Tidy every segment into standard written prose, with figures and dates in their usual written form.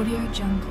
AudioJungle.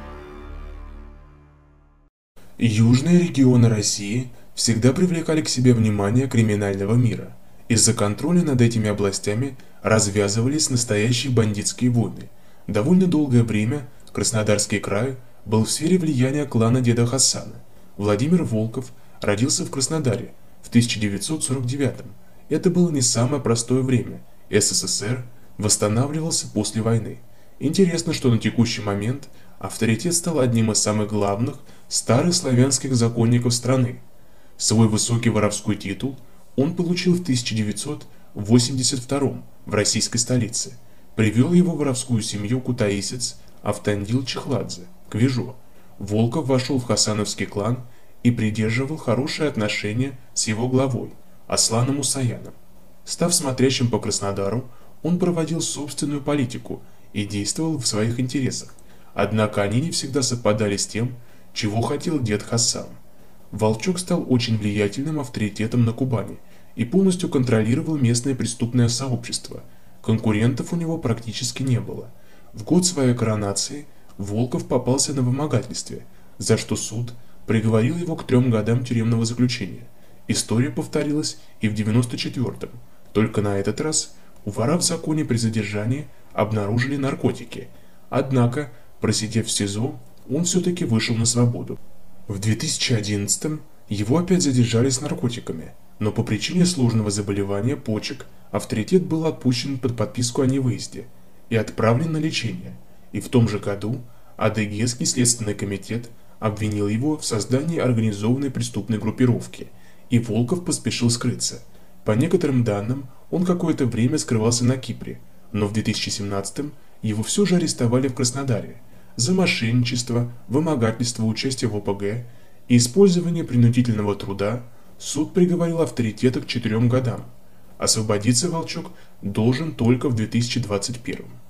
Южные регионы России всегда привлекали к себе внимание криминального мира. Из-за контроля над этими областями развязывались настоящие бандитские войны. Довольно долгое время Краснодарский край был в сфере влияния клана деда Хасана. Владимир Волков родился в Краснодаре в 1949-м. Это было не самое простое время. СССР восстанавливался после войны. Интересно, что на текущий момент авторитет стал одним из самых главных старых славянских законников страны. Свой высокий воровской титул он получил в 1982 в российской столице. Привел его воровскую семью кутаисец Автандил Чехладзе, Квежо. Волков вошел в хасановский клан и придерживал хорошие отношения с его главой, Асланом Усаяном. Став смотрящим по Краснодару, он проводил собственную политику и действовал в своих интересах. Однако они не всегда совпадали с тем, чего хотел дед Хасан. Волчок стал очень влиятельным авторитетом на Кубани и полностью контролировал местное преступное сообщество. Конкурентов у него практически не было. В год своей коронации Волков попался на вымогательстве, за что суд приговорил его к 3 годам тюремного заключения. История повторилась и в 94-м, только на этот раз у вора в законе при задержании обнаружили наркотики. Однако, просидев в СИЗО, он все-таки вышел на свободу. В 2011-м его опять задержали с наркотиками, но по причине сложного заболевания почек авторитет был отпущен под подписку о невыезде и отправлен на лечение. И в том же году Адыгейский следственный комитет обвинил его в создании организованной преступной группировки, и Волков поспешил скрыться. По некоторым данным, он какое-то время скрывался на Кипре, но в 2017-м его все же арестовали в Краснодаре за мошенничество, вымогательство участия в ОПГ и использование принудительного труда. Суд приговорил авторитета к 4 годам. Освободиться Волчок должен только в 2021.